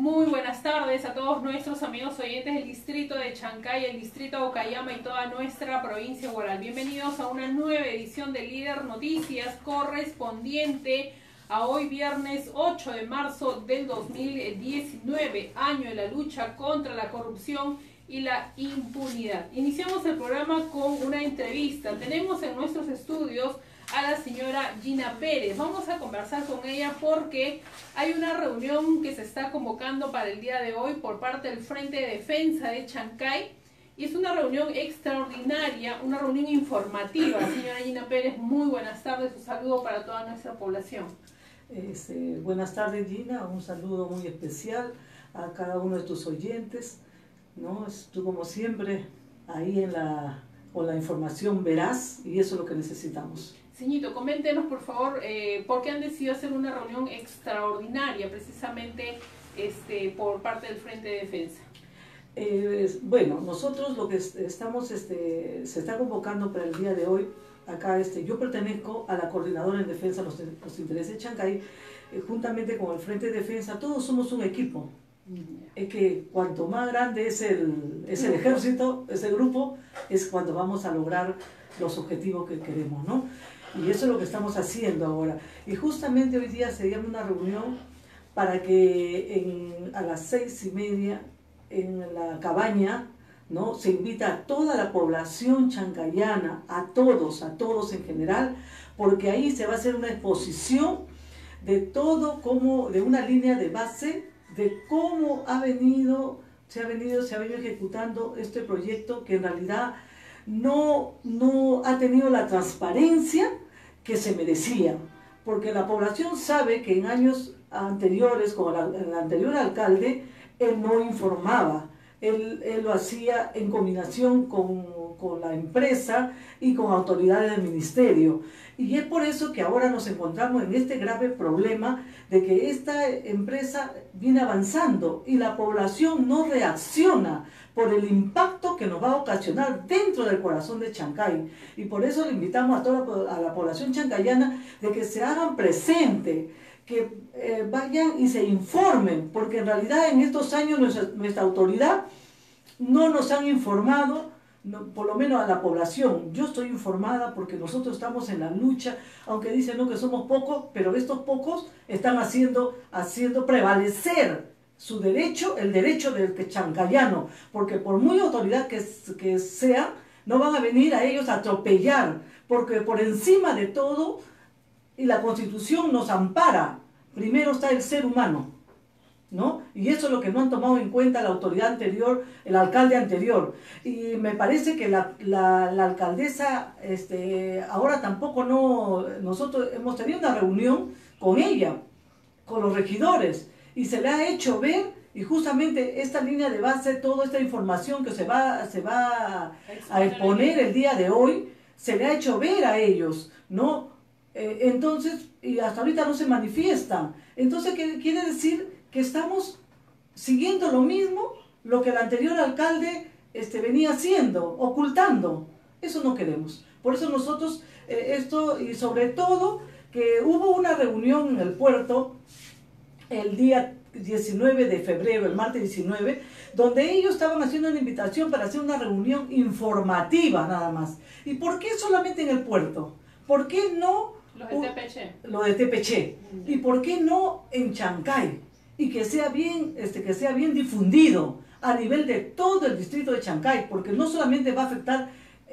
Muy buenas tardes a todos nuestros amigos oyentes del distrito de Chancay, el distrito de Okayama y toda nuestra provincia de Huaral. Bienvenidos a una nueva edición de Líder Noticias correspondiente a hoy viernes 8 de marzo del 2019, año de la lucha contra la corrupción y la impunidad. Iniciamos el programa con una entrevista. Tenemos en nuestros estudios a la señora Gina Pérez. Vamos a conversar con ella porque hay una reunión que se está convocando para el día de hoy por parte del Frente de Defensa de Chancay y es una reunión extraordinaria, una reunión informativa. Señora Gina Pérez, muy buenas tardes, un saludo para toda nuestra población. Buenas tardes, Gina, un saludo muy especial a cada uno de tus oyentes, ¿no? Tú como siempre ahí con la información veraz y eso es lo que necesitamos. Señorito, coméntenos por favor por qué han decidido hacer una reunión extraordinaria precisamente por parte del Frente de Defensa. Bueno, nosotros lo que estamos, se está convocando para el día de hoy, acá yo pertenezco a la Coordinadora en Defensa de los Intereses de Chancay, juntamente con el Frente de Defensa, todos somos un equipo. Es que cuanto más grande es el ejército, ese grupo, es cuando vamos a lograr los objetivos que queremos, ¿no? Y eso es lo que estamos haciendo ahora. Y justamente hoy día se llama una reunión para que a las 6:30 en la cabaña, ¿no? Se invita a toda la población chancayana, a todos en general, porque ahí se va a hacer una exposición de todo, de una línea de base, de cómo se ha venido ejecutando este proyecto que en realidad no ha tenido la transparencia que se merecía, porque la población sabe que en años anteriores, con el anterior alcalde, él no informaba, él lo hacía en combinación con la empresa y con autoridades del ministerio. Y es por eso que ahora nos encontramos en este grave problema de que esta empresa viene avanzando y la población no reacciona por el impacto que nos va a ocasionar dentro del corazón de Chancay. Y por eso le invitamos a la población chancayana de que se hagan presente, que vayan y se informen, porque en realidad en estos años nuestra autoridad no nos han informado, por lo menos a la población. Yo estoy informada porque nosotros estamos en la lucha, aunque dicen no que somos pocos, pero estos pocos están haciendo prevalecer su derecho, el derecho del chancayano, porque por muy autoridad que sea, no van a venir a ellos a atropellar, porque por encima de todo, y la Constitución nos ampara, primero está el ser humano, ¿no? Y eso es lo que no han tomado en cuenta la autoridad anterior, el alcalde anterior. Y me parece que la alcaldesa, ahora tampoco nosotros hemos tenido una reunión con ella, con los regidores, y se le ha hecho ver, y justamente esta línea de base, toda esta información que se va a exponer el día de hoy, se le ha hecho ver a ellos, ¿no? Entonces, y hasta ahorita no se manifiestan. Entonces, ¿qué quiere decir? Que estamos siguiendo lo mismo, lo que el anterior alcalde venía haciendo, ocultando. Eso no queremos. Por eso nosotros, y sobre todo, que hubo una reunión en el puerto el día 19 de febrero, el martes 19, donde ellos estaban haciendo una invitación para hacer una reunión informativa nada más. ¿Y por qué solamente en el puerto? ¿Por qué no lo de Tepeché? ¿Y por qué no en Chancay? Y que sea bien difundido a nivel de todo el distrito de Chancay, porque no solamente va a afectar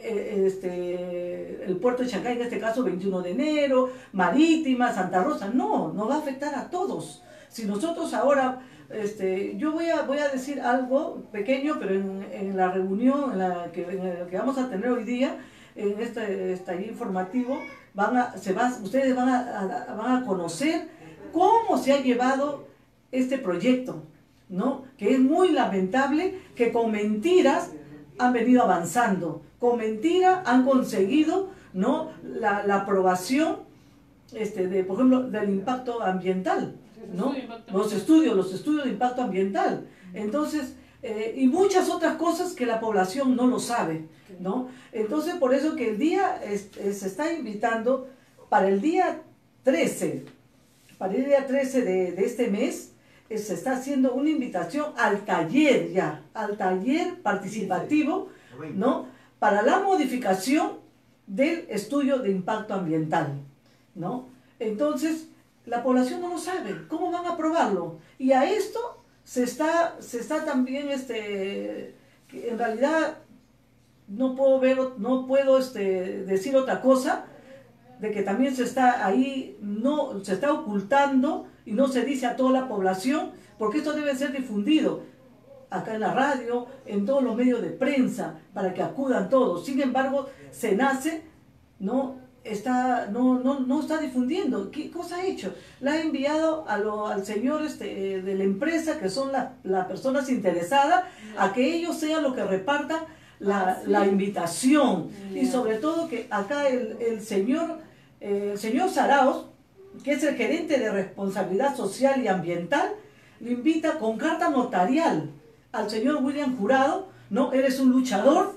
el puerto de Chancay, en este caso 21 de enero, Marítima, Santa Rosa, no va a afectar a todos. Si nosotros ahora, yo voy a decir algo pequeño, pero en la reunión en la que vamos a tener hoy día, en este taller informativo, ustedes van a conocer cómo se ha llevado este proyecto, ¿no? Que es muy lamentable que con mentiras han venido avanzando, con mentiras han conseguido, ¿no? la aprobación, por ejemplo, del impacto ambiental, ¿no? Los estudios de impacto ambiental. Entonces, y muchas otras cosas que la población no lo sabe, ¿no? Entonces, por eso que el día se está invitando para el día 13, de este mes, se está haciendo una invitación al taller ya, al taller participativo, ¿no? Para la modificación del estudio de impacto ambiental, ¿no? Entonces, la población no lo sabe, ¿cómo van a aprobarlo? Y a esto se está también, que en realidad no puedo decir otra cosa, de que también se está ahí, no, se está ocultando y no se dice a toda la población, porque esto debe ser difundido acá en la radio, en todos los medios de prensa, para que acudan todos. Sin embargo, SENACE no está difundiendo. ¿Qué cosa ha hecho? La ha enviado al señor de la empresa, que son las personas interesadas, a que ellos sean los que repartan la invitación. Y sobre todo que acá el señor Zaraos, que es el gerente de responsabilidad social y ambiental, lo invita con carta notarial al señor William Jurado, ¿no? Eres un luchador,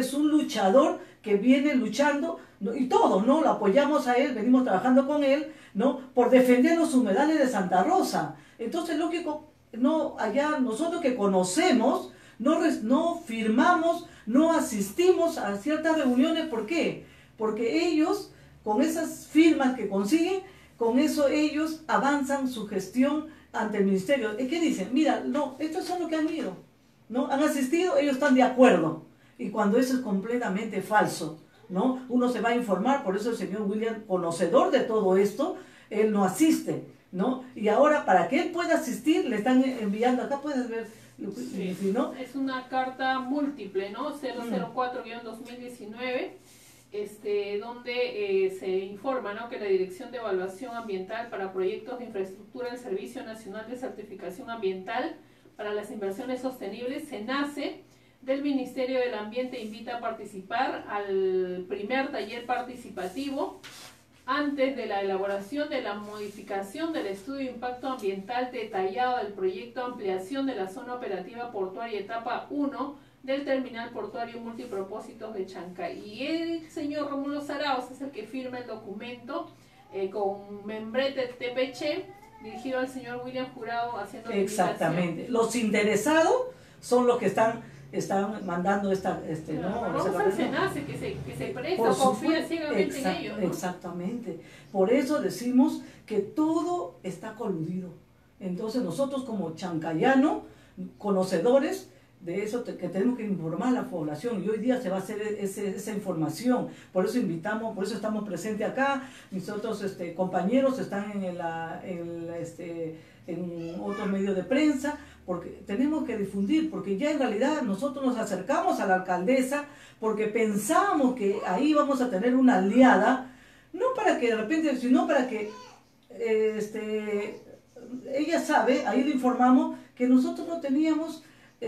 que viene luchando, ¿no? Y todos, ¿no? Lo apoyamos a él, venimos trabajando con él, ¿no? Por defender los humedales de Santa Rosa. Entonces, lógico, no, allá nosotros que conocemos, no firmamos, no asistimos a ciertas reuniones. ¿Por qué? Porque ellos, con esas firmas que consiguen, con eso ellos avanzan su gestión ante el ministerio. ¿Y qué dicen? Mira, no, estos son los que han ido, ¿no? Han asistido, ellos están de acuerdo. Y cuando eso es completamente falso, ¿no? Uno se va a informar, por eso el señor William, conocedor de todo esto, él no asiste, ¿no? Y ahora, para que él pueda asistir, le están enviando, acá puedes ver, sí, ¿no? Es una carta múltiple, ¿no? 004-2019, donde se informa, ¿no?, que la Dirección de Evaluación Ambiental para Proyectos de Infraestructura del Servicio Nacional de Certificación Ambiental para las Inversiones Sostenibles, SENACE, del Ministerio del Ambiente, invita a participar al primer taller participativo antes de la elaboración de la modificación del estudio de impacto ambiental detallado del proyecto de ampliación de la zona operativa portuaria etapa 1 del terminal portuario multipropósitos de Chancay. Y el señor Rómulo Zaraos es el que firma el documento con membrete TPC, dirigido al señor William Jurado, haciendo exactamente. Los interesados son los que están mandando claro, ¿no? Vamos al SENACE, que se presta, confía ciegamente en ellos, ¿no? Exactamente. Por eso decimos que todo está coludido. Entonces nosotros como chancayanos, conocedores de eso, que tenemos que informar a la población, y hoy día se va a hacer esa información. Por eso invitamos, por eso estamos presentes acá. Mis otros compañeros están en otros medios de prensa, porque tenemos que difundir, porque ya en realidad nosotros nos acercamos a la alcaldesa porque pensábamos que ahí vamos a tener una aliada, no para que de repente, sino para que ella sabe, ahí le informamos que nosotros no teníamos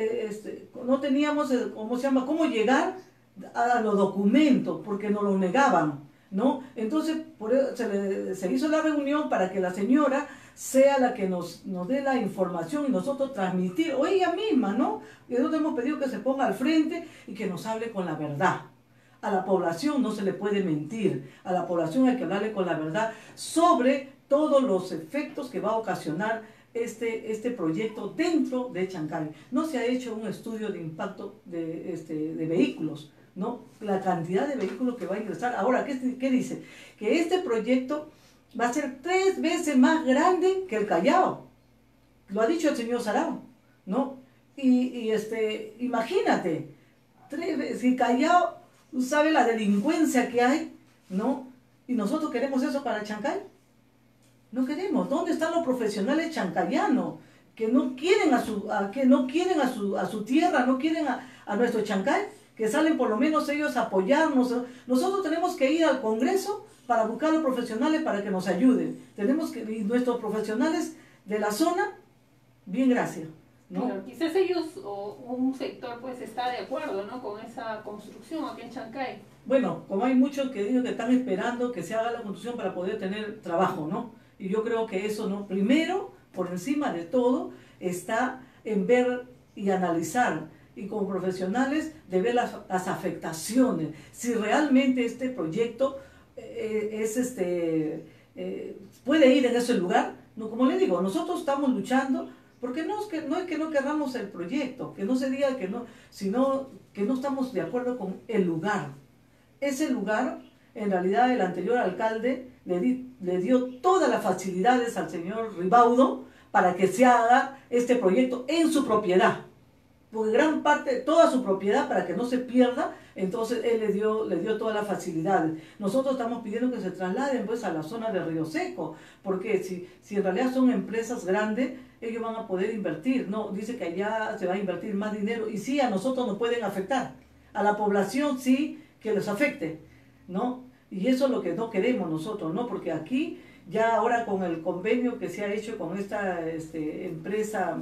¿cómo se llama?, cómo llegar a los documentos, porque nos lo negaban, ¿no? Entonces, por eso se hizo la reunión para que la señora sea la que nos dé la información y nosotros transmitir, o ella misma, ¿no? Y nosotros hemos pedido que se ponga al frente y que nos hable con la verdad. A la población no se le puede mentir, a la población hay que hablarle con la verdad sobre todos los efectos que va a ocasionar este proyecto dentro de Chancay. No se ha hecho un estudio de impacto de vehículos, ¿no? La cantidad de vehículos que va a ingresar. Ahora, ¿qué dice? Que este proyecto va a ser 3 veces más grande que el Callao. Lo ha dicho el señor Zaraos, ¿no? Imagínate, si Callao, ¿sabe la delincuencia que hay, no? Y nosotros queremos eso para Chancay. No queremos. ¿Dónde están los profesionales chancayanos que no quieren a su tierra, no quieren a nuestro Chancay, que salen por lo menos ellos a apoyarnos? Nosotros tenemos que ir al Congreso para buscar a los profesionales para que nos ayuden. Y nuestros profesionales de la zona, bien, gracias, ¿no? Claro, quizás ellos o un sector pues está de acuerdo, ¿no?, con esa construcción aquí en Chancay. Bueno, como hay muchos que dicen que están esperando que se haga la construcción para poder tener trabajo, ¿no? Y yo creo que eso, ¿no? Primero, por encima de todo, está en ver y analizar, y como profesionales, de ver las afectaciones. Si realmente este proyecto puede ir en ese lugar, ¿no? Como les digo, nosotros estamos luchando Porque no es que no queramos el proyecto, que no se diga que no, sino que no estamos de acuerdo con el lugar. Ese lugar, en realidad el anterior alcalde le dio todas las facilidades al señor Ribaudo para que se haga este proyecto en su propiedad. Porque gran parte, toda su propiedad para que no se pierda, entonces él le dio todas las facilidades. Nosotros estamos pidiendo que se trasladen pues a la zona de Río Seco, porque si en realidad son empresas grandes, ellos van a poder invertir. No, dice que allá se va a invertir más dinero y sí, a nosotros nos pueden afectar. A la población sí que les afecte, ¿no? Y eso es lo que no queremos nosotros, ¿no? Porque aquí ya ahora con el convenio que se ha hecho con esta empresa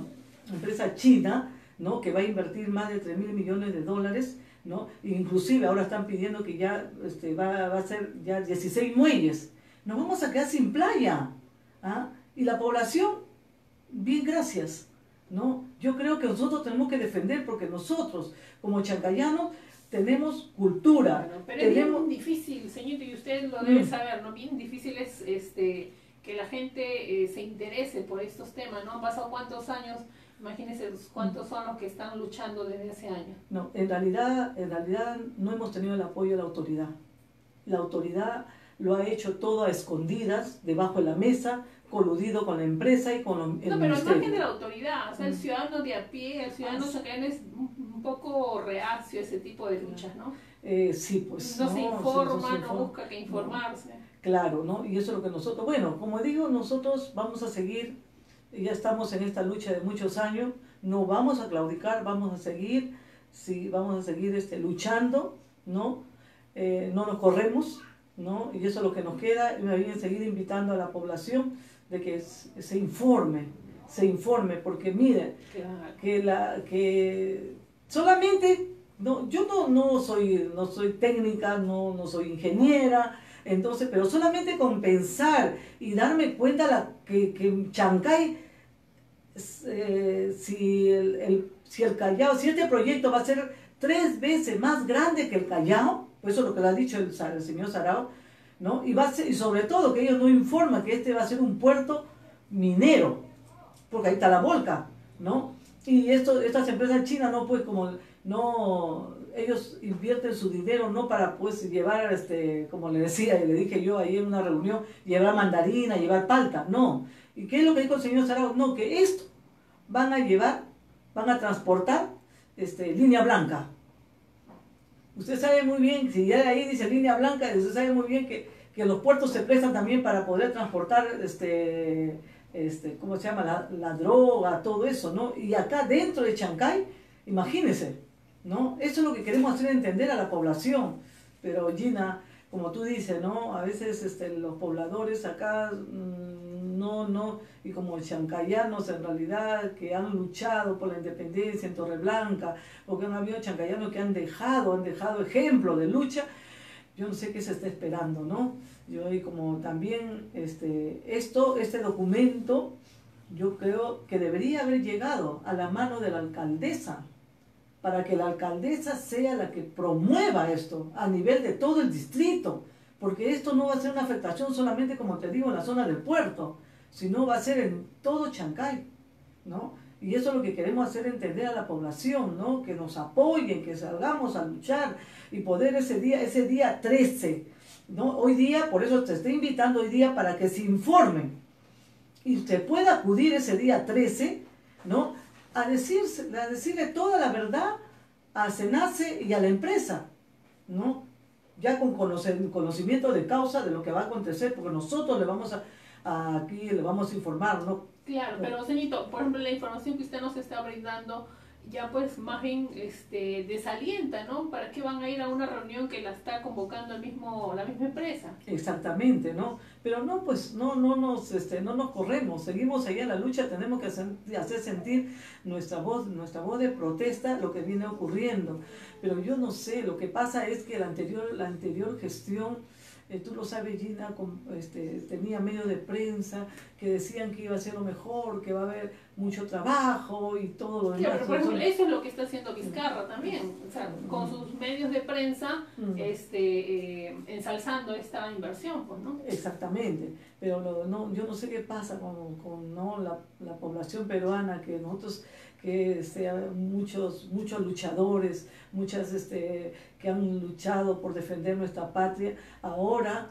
china, ¿no? Que va a invertir más de 3.000 millones de dólares, ¿no? Inclusive ahora están pidiendo que ya va a ser ya 16 muelles. Nos vamos a quedar sin playa, ¿ah? Y la población, bien, gracias, ¿no? Yo creo que nosotros tenemos que defender, porque nosotros, como chancayanos, tenemos cultura. Bueno, pero es bien difícil, señorito, y usted lo debe saber, ¿no? Bien difícil es que la gente se interese por estos temas, ¿no? Han pasado cuántos años, imagínense cuántos son los que están luchando desde hace años. No, en realidad no hemos tenido el apoyo de la autoridad. La autoridad lo ha hecho todo a escondidas, debajo de la mesa, coludido con la empresa y con el ministerio. No, pero al margen de la autoridad, o sea, el ciudadano de a pie, el ciudadano chacayano es un poco reacio a ese tipo de luchas, ¿no? Sí, pues. No se informa, no busca que informarse. Claro, ¿no? Y eso es lo que nosotros, bueno, como digo, nosotros vamos a seguir, ya estamos en esta lucha de muchos años, no vamos a claudicar, vamos a seguir, sí, vamos a seguir luchando, ¿no? No nos corremos, ¿no? Y eso es lo que nos queda, y me voy a seguir invitando a la población de que se informe, porque mire, claro, que solamente, no, yo no soy técnica, no soy ingeniera, entonces, pero solamente con pensar y darme cuenta que Chancay, si el Callao, si este proyecto va a ser 3 veces más grande que el Callao, pues eso es lo que le ha dicho el señor Sarao, ¿no? Y sobre todo que ellos no informan que este va a ser un puerto minero, porque ahí está la volca, ¿no? Y estas empresas chinas no, pues como no, ellos invierten su dinero no para pues llevar, como le decía y le dije yo ahí en una reunión, llevar mandarina, llevar palta, no. ¿Y qué es lo que dijo el señor Sarao? No, que esto van a transportar línea blanca. Usted sabe muy bien, si ya de ahí dice línea blanca, usted sabe muy bien que los puertos se prestan también para poder transportar, ¿cómo se llama? La droga, todo eso, ¿no? Y acá dentro de Chancay, imagínese, ¿no? Eso es lo que queremos hacer entender a la población. Pero Gina, como tú dices, ¿no? A veces los pobladores acá, y como chancayanos en realidad que han luchado por la independencia en Torreblanca, porque han habido chancayanos que han dejado ejemplo de lucha, yo no sé qué se está esperando, ¿no? Yo y como también este documento, yo creo que debería haber llegado a la mano de la alcaldesa, para que la alcaldesa sea la que promueva esto a nivel de todo el distrito, porque esto no va a ser una afectación solamente, como te digo, en la zona del puerto, sino va a ser en todo Chancay, ¿no? Y eso es lo que queremos hacer entender a la población, ¿no? Que nos apoyen, que salgamos a luchar y poder ese día 13, ¿no? Hoy día, por eso te estoy invitando hoy día para que se informen y usted pueda acudir ese día 13, ¿no? A decirle toda la verdad a SENACE y a la empresa, ¿no? Ya con conocimiento de causa de lo que va a acontecer, porque nosotros le vamos aquí le vamos a informar, ¿no? Claro, pero señorito, por ejemplo, la información que usted nos está brindando ya pues más bien desalienta, ¿no? ¿Para qué van a ir a una reunión que la está convocando la misma empresa? Exactamente, ¿no? Pero no, pues no nos corremos, seguimos ahí en la lucha, tenemos que hacer sentir nuestra voz de protesta, lo que viene ocurriendo. Pero yo no sé, lo que pasa es que la anterior gestión tú lo sabes, Gina, tenía medios de prensa que decían que iba a ser lo mejor, que va a haber mucho trabajo y todo lo demás. Claro, pero por ejemplo, eso es lo que está haciendo Vizcarra también, o sea, con sus medios de prensa ensalzando esta inversión, pues, ¿no? Exactamente, pero yo no sé qué pasa con la población peruana, que nosotros, que muchos luchadores, muchas que han luchado por defender nuestra patria, ahora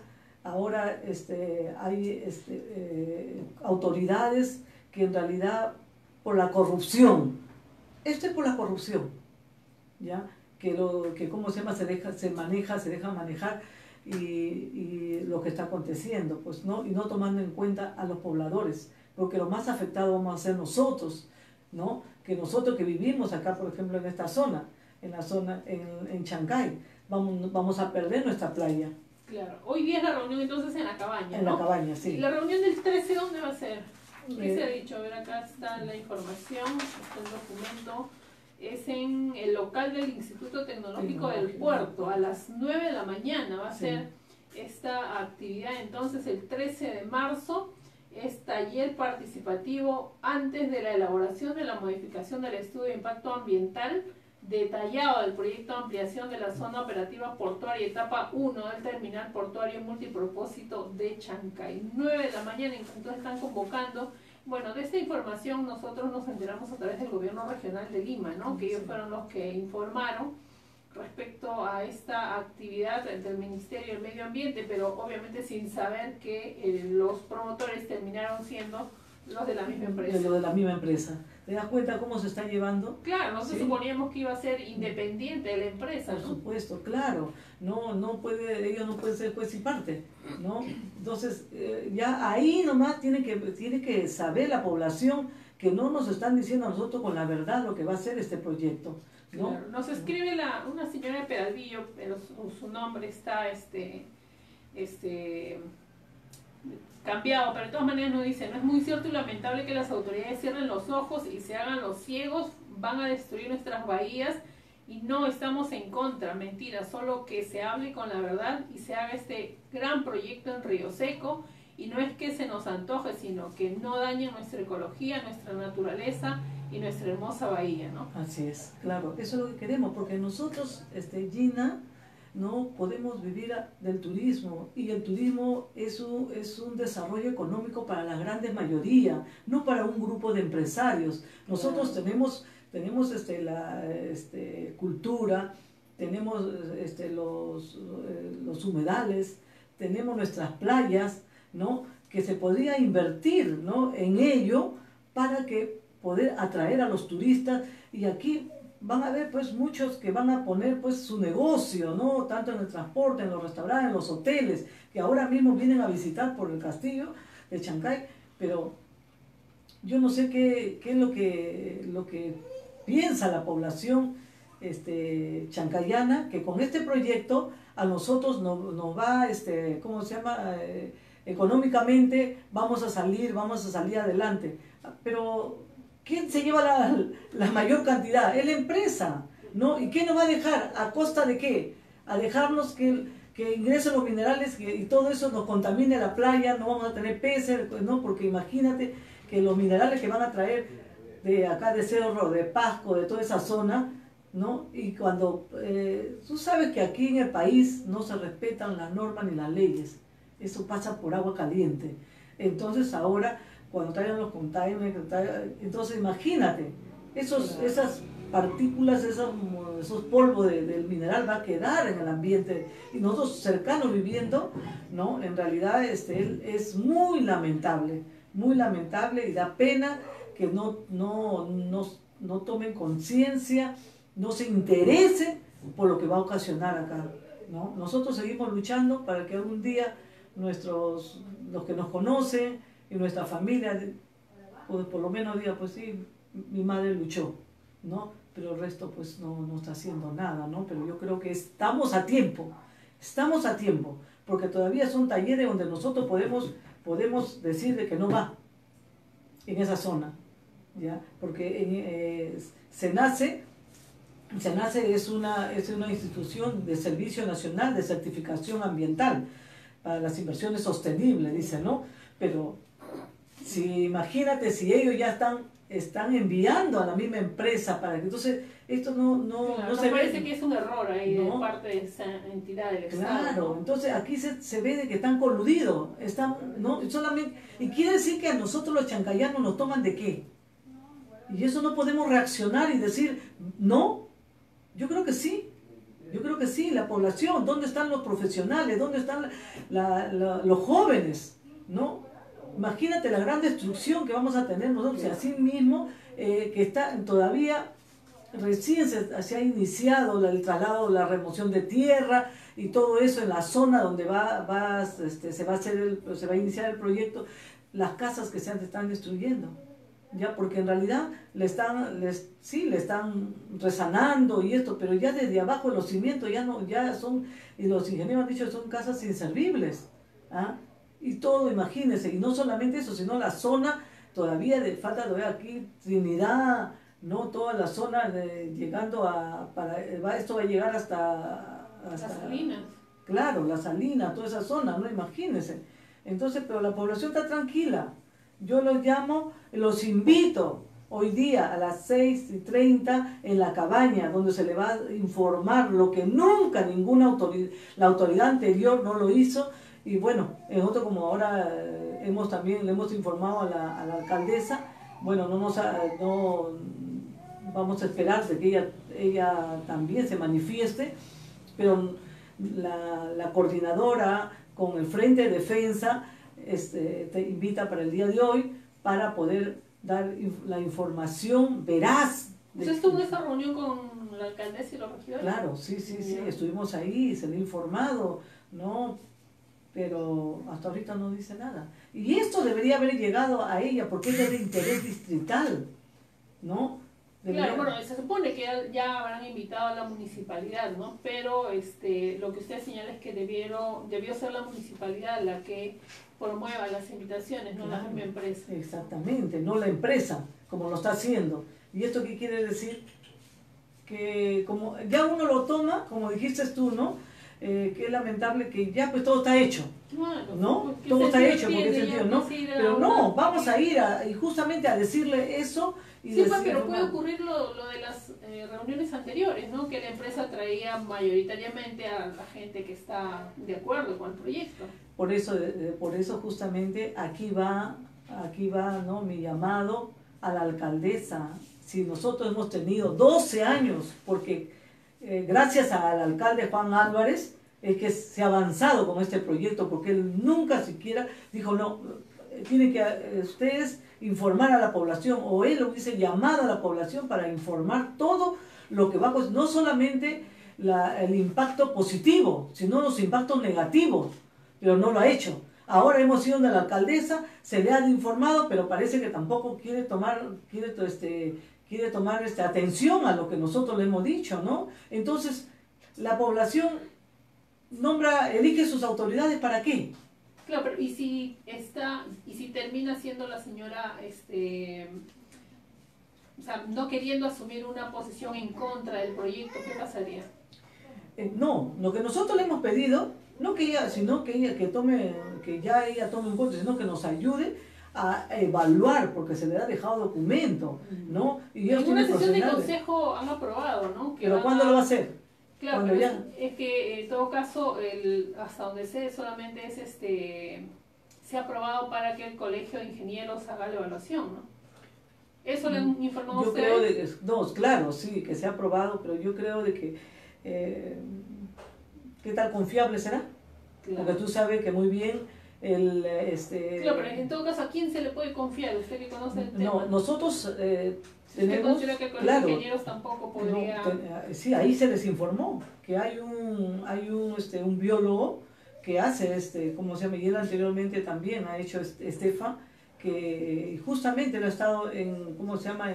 hay autoridades que en realidad por la corrupción, esto es por la corrupción, ¿ya? Que cómo se llama, se deja manejar y lo que está aconteciendo, pues, ¿no? Y no tomando en cuenta a los pobladores, porque los más afectados vamos a ser nosotros, ¿no? Que nosotros que vivimos acá, por ejemplo, en esta zona, en Chancay, vamos a perder nuestra playa. Claro, hoy día es la reunión entonces en la cabaña, En ¿no? la cabaña, sí. ¿Y la reunión del 13 dónde va a ser? ¿Qué se ha dicho? A ver, acá está la información, está el documento. Es en el local del Instituto Tecnológico del Puerto, a las 9 de la mañana va a ser esta actividad. Entonces, el 13 de marzo es taller participativo antes de la elaboración de la modificación del estudio de impacto ambiental detallado del proyecto de ampliación de la zona operativa portuaria etapa 1 del terminal portuario multipropósito de Chancay. 9 de la mañana, entonces están convocando. Bueno, de esta información nosotros nos enteramos a través del gobierno regional de Lima, ¿no? Que ellos fueron los que informaron respecto a esta actividad del Ministerio del Medio Ambiente, pero obviamente sin saber que los promotores terminaron siendo los de la misma empresa. Los de la misma empresa. ¿Te das cuenta cómo se está llevando? Claro, nosotros suponíamos que iba a ser independiente de la empresa, Por ¿no? supuesto, claro. Ellos no pueden ser juez y parte, ¿no? Entonces, ya ahí nomás tiene que saber la población que no nos están diciendo a nosotros con la verdad lo que va a ser este proyecto, ¿no? Claro. Nos escribe una señora de Peralvillo, pero su nombre está cambiado, pero de todas maneras nos dice: no es muy cierto y lamentable que las autoridades cierren los ojos y se hagan los ciegos, van a destruir nuestras bahías y no estamos en contra, mentira, solo que se hable con la verdad y se haga este gran proyecto en Río Seco, y no es que se nos antoje, sino que no dañe nuestra ecología, nuestra naturaleza y nuestra hermosa bahía, ¿no? Así es, claro, eso es lo que queremos, porque nosotros, Gina, no podemos vivir del turismo, y el turismo es un desarrollo económico para la grande mayoría, no para un grupo de empresarios. Nosotros tenemos la cultura, tenemos los humedales, tenemos nuestras playas, ¿no? Que se podría invertir, ¿no? En ello para que poder atraer a los turistas, y aquí van a haber pues muchos que van a poner pues su negocio, ¿no? Tanto en el transporte, en los restaurantes, en los hoteles, que ahora mismo vienen a visitar por el castillo de Chancay, pero yo no sé qué es lo que piensa la población chancayana, que con este proyecto a nosotros nos va, ¿cómo se llama? Económicamente vamos a salir adelante, pero ¿quién se lleva la mayor cantidad? Es la empresa, ¿no? ¿Y qué nos va a dejar? ¿A costa de qué? A dejarnos que ingresen los minerales y todo eso nos contamine la playa, no vamos a tener peces, ¿no? Porque imagínate que los minerales que van a traer de acá de Cerro, de Pasco, de toda esa zona, ¿no? Y cuando tú sabes que aquí en el país no se respetan las normas ni las leyes, eso pasa por agua caliente. Entonces ahora, cuando traigan los containers, entonces imagínate, esas partículas, esos polvos del mineral va a quedar en el ambiente, y nosotros cercanos viviendo, ¿no? En realidad es muy lamentable, y da pena que no tomen conciencia, no se interesen por lo que va a ocasionar acá, ¿no? Nosotros seguimos luchando para que algún día los que nos conocen y nuestra familia, pues, por lo menos diga, pues sí, mi madre luchó, ¿no? Pero el resto pues no está haciendo nada, ¿no? Pero yo creo que estamos a tiempo, porque todavía son talleres donde nosotros podemos decir de que no va en esa zona, ¿ya? Porque SENACE es una institución de servicio nacional de certificación ambiental. para las inversiones sostenibles, dice, ¿no? Pero si imagínate si ellos ya están enviando a la misma empresa para que entonces esto claro, no se parece ve. que es un error ahí No. de parte de esa entidad del Estado. Claro, ¿no? entonces aquí se ve de que están coludidos, ¿no? Solamente, y quiere decir que a nosotros los chancayanos nos toman de qué. Y eso no podemos reaccionar y decir, no, yo creo que sí. Yo creo que sí, la población, ¿dónde están los profesionales? ¿Dónde están los jóvenes? ¿No? Imagínate la gran destrucción que vamos a tener nosotros, y así mismo que está todavía, recién se ha iniciado el traslado, la remoción de tierra y todo eso en la zona donde se va a iniciar el proyecto, las casas que se están destruyendo. Ya, porque en realidad le están resanando y esto, pero ya desde abajo los cimientos ya son, y los ingenieros han dicho que son casas inservibles, ¿ah? Y todo, imagínense, y no solamente eso, sino la zona todavía falta de ver aquí Trinidad, no toda la zona llegando esto va a llegar hasta Las Salinas. Claro, la Salina, toda esa zona, no, imagínense. Entonces, pero la población está tranquila. Yo los llamo, los invito hoy día a las 6:30 en la cabaña, donde se le va a informar lo que nunca la autoridad anterior no lo hizo. Y bueno, nosotros como ahora también le hemos informado a la alcaldesa, bueno, no vamos a esperar de que ella también se manifieste, pero la coordinadora con el Frente de Defensa te invita para el día de hoy para poder dar la información veraz. ¿Usted estuvo en esa reunión con la alcaldesa y los regidores? Claro, sí, estuvimos ahí, se le ha informado, ¿no? Pero hasta ahorita no dice nada. Y esto debería haber llegado a ella porque es de interés distrital, ¿no? Claro, bueno, se supone que ya habrán invitado a la municipalidad, ¿no? Pero lo que usted señala es que debió ser la municipalidad la que promueva las invitaciones, no la misma empresa. Exactamente, no la empresa, como lo está haciendo. ¿Y esto qué quiere decir? Que como ya uno lo toma, como dijiste tú, ¿no? Que es lamentable que ya pues todo está hecho, claro, ¿no? Todo está hecho, porque sentido, ¿no? Pero no, vamos a ir y justamente a decirle eso. Y sí, pues, pero puede ocurrir lo de las reuniones anteriores, ¿no? Que la empresa traía mayoritariamente a la gente que está de acuerdo con el proyecto. Por eso justamente aquí va, ¿no? Mi llamado a la alcaldesa. Si nosotros hemos tenido 12 años, porque gracias al alcalde Juan Álvarez es que se ha avanzado con este proyecto, porque él nunca siquiera dijo, no, tienen que ustedes informar a la población, o él hubiese llamado a la población para informar todo lo que va a costar, no solamente el impacto positivo, sino los impactos negativos, pero no lo ha hecho. Ahora hemos ido de la alcaldesa, se le ha informado, pero parece que tampoco quiere tomar atención a lo que nosotros le hemos dicho, ¿no? Entonces, la población elige sus autoridades, ¿para qué? Claro, pero y si termina siendo la señora, o sea, no queriendo asumir una posición en contra del proyecto, ¿qué pasaría? No, lo que nosotros le hemos pedido, no que ella, sino que ella tome en cuenta, sino que nos ayude a evaluar, porque se le ha dejado documento, ¿no? Y en una sesión de consejo han aprobado, ¿no? ¿Pero cuándo lo va a hacer? Claro, pero es que en todo caso, hasta donde sé, solamente se ha aprobado para que el colegio de ingenieros haga la evaluación, ¿no? ¿Eso le han informado a ustedes? Claro, sí, que se ha aprobado, pero yo creo de que, ¿qué tal confiable será? Claro. Porque tú sabes que muy bien Claro, pero en todo caso, ¿a quién se le puede confiar? ¿Usted que conoce el tema? No, nosotros tenemos... ¿Usted considera que con los ingenieros tampoco podría...? Sí, ahí se les informó que hay un biólogo que hace, ¿cómo se llama? Y él anteriormente también ha hecho Estefa, que justamente él ha estado ¿cómo se llama?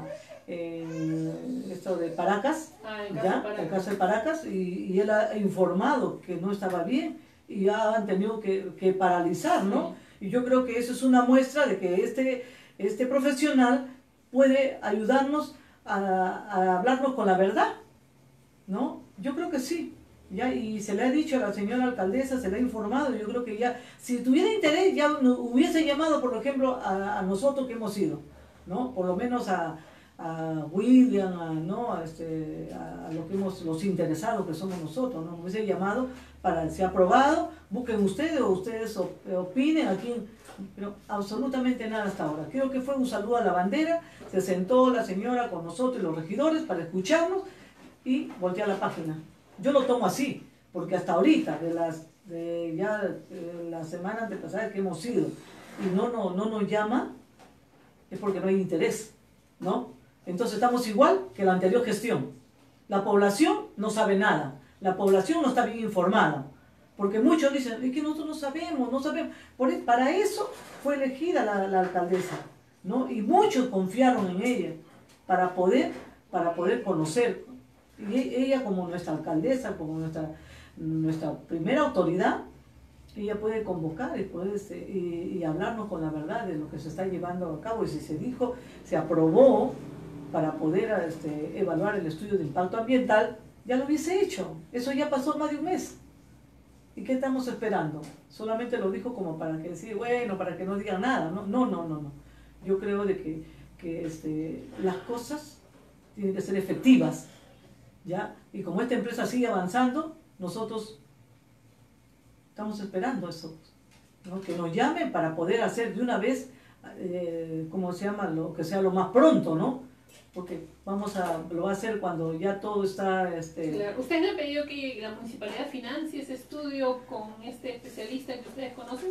En esto de Paracas, el caso de Paracas, y él ha informado que no estaba bien, y ya han tenido que paralizar, ¿no? Sí. Y yo creo que eso es una muestra de que este profesional puede ayudarnos a hablarnos con la verdad, ¿no? Yo creo que sí. ¿ya? Y se le ha dicho a la señora alcaldesa, se le ha informado, yo creo que ya, si tuviera interés, ya nos hubiese llamado, por ejemplo, a nosotros que hemos ido, ¿no? Por lo menos a William, ¿no? a lo que los interesados que somos nosotros, ¿no? Nos hubiese llamado para, si ha aprobado, busquen ustedes o ustedes opinen aquí, pero absolutamente nada hasta ahora. Creo que fue un saludo a la bandera, se sentó la señora con nosotros y los regidores para escucharnos y voltear la página. Yo lo tomo así, porque hasta ahorita, la semana antepasada que hemos ido y no nos llama, es porque no hay interés, ¿no? Entonces estamos igual que la anterior gestión. La población no sabe nada, la población no está bien informada, porque muchos dicen, es que nosotros no sabemos. Para eso fue elegida la alcaldesa, ¿no? Y muchos confiaron en ella para poder conocer. Y ella como nuestra alcaldesa, como nuestra primera autoridad, ella puede convocar y hablarnos con la verdad de lo que se está llevando a cabo. Y si se dijo, se aprobó para poder evaluar el estudio de impacto ambiental, ya lo hubiese hecho. Eso ya pasó más de un mes. ¿Y qué estamos esperando? Solamente lo dijo como para que decir, bueno, para que no digan nada. No. Yo creo de que las cosas tienen que ser efectivas, ¿ya? Y como esta empresa sigue avanzando, nosotros estamos esperando eso, ¿no? Que nos llamen para poder hacer de una vez, ¿cómo se llama? Lo que sea lo más pronto, ¿no? Porque lo va a hacer cuando ya todo está... Claro. ¿Usted le ha pedido que la municipalidad financie ese estudio con este especialista que ustedes conocen?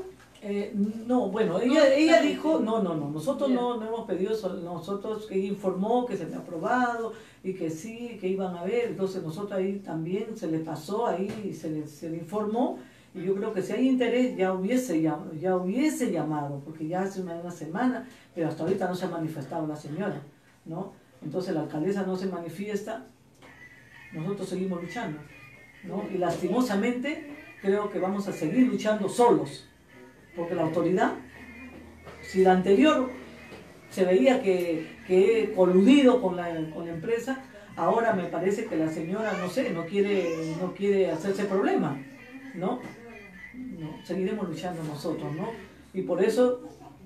No, bueno, ella dijo, no, nosotros no hemos pedido eso, nosotros que ella informó que se había aprobado y que sí, que iban a ver, entonces nosotros ahí también se le pasó, ahí se le informó, y yo creo que si hay interés ya hubiese llamado, porque ya hace una semana, pero hasta ahorita no se ha manifestado la señora, ¿no? Entonces la alcaldesa no se manifiesta, nosotros seguimos luchando, ¿no? Y lastimosamente creo que vamos a seguir luchando solos, porque la autoridad, si la anterior se veía que he coludido con la empresa, ahora me parece que la señora, no sé, no quiere hacerse problema, ¿no? Seguiremos luchando nosotros, ¿no? Y por eso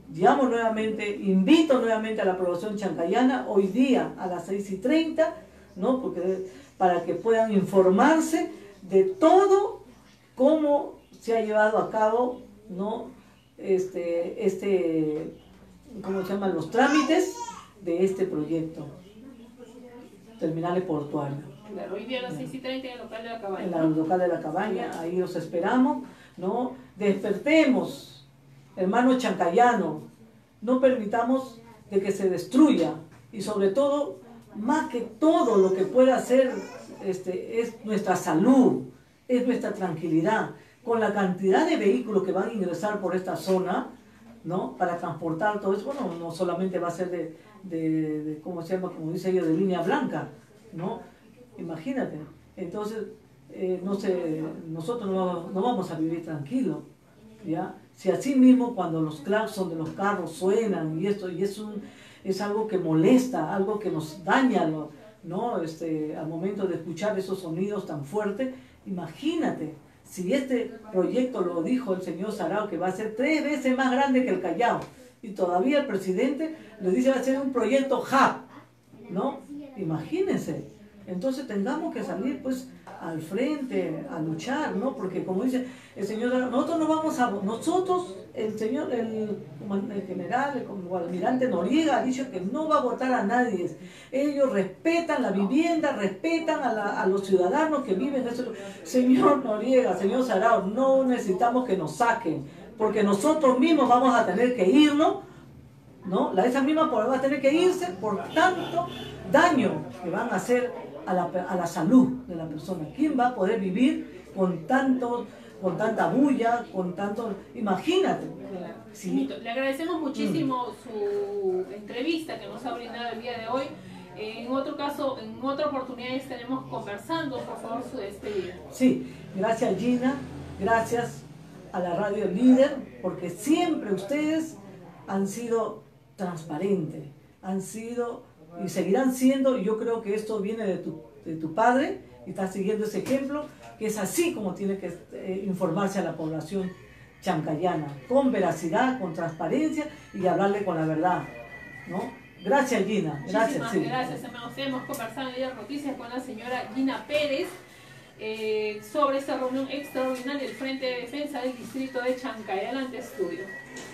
invito nuevamente a la población chancayana hoy día a las 6:30, ¿no? Para que puedan informarse de todo cómo se ha llevado a cabo, ¿no? ¿Cómo se llaman? Los trámites de este proyecto terminales portuarios. Claro, hoy día a las 6:30 en el local de la cabaña. En el local de la cabaña, ahí los esperamos, ¿no? Despertemos, hermano chancayano, no permitamos de que se destruya, y sobre todo, más que todo lo que pueda hacer es nuestra salud, es nuestra tranquilidad. Con la cantidad de vehículos que van a ingresar por esta zona, ¿no? Para transportar todo eso, bueno, no solamente va a ser ¿cómo se llama? Como dice ella, de línea blanca, ¿no? Imagínate. Entonces, nosotros no vamos a vivir tranquilos, ¿ya? Si así mismo cuando los claxons de los carros suenan y es algo que molesta, algo que nos daña, ¿no? Al momento de escuchar esos sonidos tan fuertes, imagínate. Si este proyecto lo dijo el señor Sarao, que va a ser 3 veces más grande que el Callao, y todavía el presidente le dice que va a ser un proyecto hub, ¿no? Imagínense. Entonces tengamos que salir pues al frente, a luchar, ¿no? Porque como dice el señor, el general, el almirante Noriega ha dicho que no va a votar a nadie. Ellos respetan la vivienda, respetan a los ciudadanos que viven en ese lugar. Señor Noriega, señor Sarao, no necesitamos que nos saquen, porque nosotros mismos vamos a tener que irnos, ¿no? Esa misma población va a tener que irse por tanto daño que van a hacer a la salud de la persona. ¿Quién va a poder vivir con tanta bulla, con tanto... Imagínate. Sí. Le agradecemos muchísimo su entrevista que nos ha brindado el día de hoy. En otro caso, en otra oportunidad estaremos conversando. Por favor, su despedida. Sí, gracias Gina, gracias a la Radio Líder, porque siempre ustedes han sido transparentes, han sido y seguirán siendo, y yo creo que esto viene de tu padre y está siguiendo ese ejemplo, que es así como tiene que informarse a la población chancayana, con veracidad, con transparencia y hablarle con la verdad, ¿no? Gracias, Gina. Muchísimas gracias. Hemos conversado en Líder Noticias con la señora Gina Pérez sobre esta reunión extraordinaria del Frente de Defensa del Distrito de Chancay. Adelante, estudio.